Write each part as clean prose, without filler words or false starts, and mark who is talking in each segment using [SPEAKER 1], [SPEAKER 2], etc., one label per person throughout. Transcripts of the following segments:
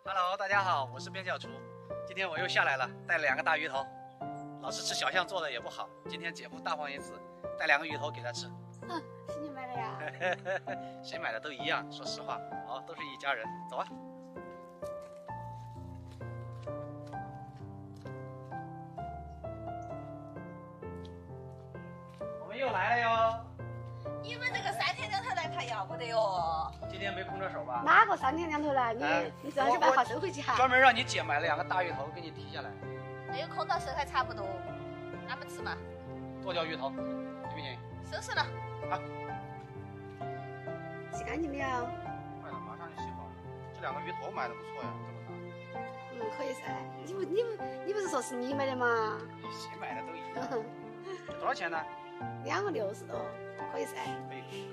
[SPEAKER 1] Hello， 大家好，我是边角厨。今天我又下来了，带了2个大鱼头。老是吃小象做的也不好，今天姐夫大放异彩，带2个鱼头给他吃。
[SPEAKER 2] 是你买的呀？
[SPEAKER 1] 谁买的都一样，说实话，好，都是一家人。走啊！我们又来了哟。
[SPEAKER 3] 你们这个3天2头来看要不得哟。
[SPEAKER 1] 今天没空着手吧？
[SPEAKER 2] 哪个3天2头来？你这样就把话收回去哈。
[SPEAKER 1] 专门让你姐买了2个大鱼头给你提下来。
[SPEAKER 3] 没有空到时候还差不多，咱们吃嘛。
[SPEAKER 1] 剁椒鱼头，行不行？
[SPEAKER 3] 收拾了。
[SPEAKER 1] 好。
[SPEAKER 2] 洗干净没有？
[SPEAKER 1] 快了，马上就洗好了。这2个鱼头买的不错呀，这么大。
[SPEAKER 2] 可以噻。你不是说是你买的吗？
[SPEAKER 1] 谁买的都一样。多少钱呢
[SPEAKER 2] ？2个60多，可以噻。
[SPEAKER 1] 可以。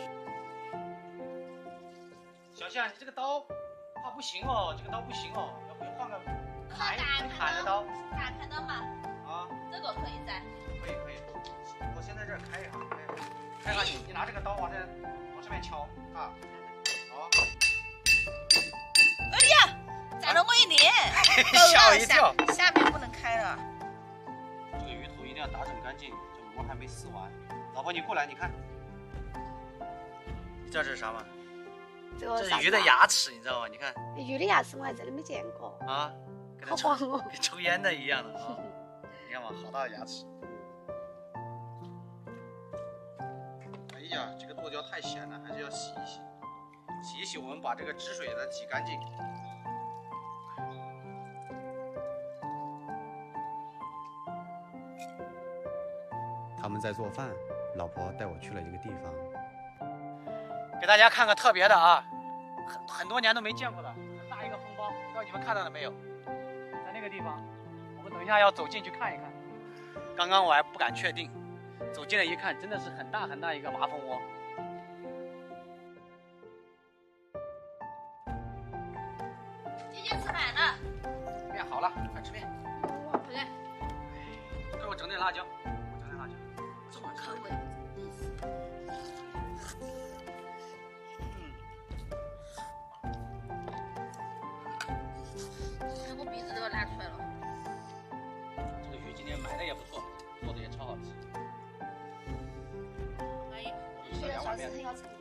[SPEAKER 1] 小象，你这个刀，不行哦，这个刀不行哦，要不要换个砍的刀？
[SPEAKER 3] 大砍刀嘛。
[SPEAKER 1] 啊，
[SPEAKER 3] 这个可以噻。
[SPEAKER 1] 可以。我先在这儿开一下，开下你拿这个刀往这边敲啊。好。
[SPEAKER 3] 哎呀，占了我一脸，
[SPEAKER 1] 吓我一跳。
[SPEAKER 3] 下面不能开了。
[SPEAKER 1] 这个鱼头一定要打整干净，这膜还没撕完。老婆，你过来，你看，你知道这是啥吗？这是鱼的牙齿，你知道吗？你看，
[SPEAKER 2] 鱼的牙齿我还真的没见过
[SPEAKER 1] 啊，
[SPEAKER 2] 好黄哦，
[SPEAKER 1] 跟抽烟的一样的啊！你看嘛，好大的牙齿。哎呀，这个剁椒太咸了，还是要洗一洗。洗一洗，我们把这个汁水给它挤干净。
[SPEAKER 4] 他们在做饭，老婆带我去了一个地方。
[SPEAKER 1] 给大家看个特别的啊，很多年都没见过的，很大一个风包，不知道你们看到了没有？在那个地方，我们等一下要走进去看一看。刚刚我还不敢确定，走近了一看，真的是很大很大一个麻蜂窝。
[SPEAKER 3] 姐姐吃饭了。
[SPEAKER 1] 面好了，快吃面。
[SPEAKER 3] 不是。
[SPEAKER 1] 给我整点辣椒，
[SPEAKER 3] 重口味。我鼻子都要拉出来了。
[SPEAKER 1] 这个鱼今天买的也不错，做的也超好吃。
[SPEAKER 3] 可以。
[SPEAKER 1] 吃2碗面。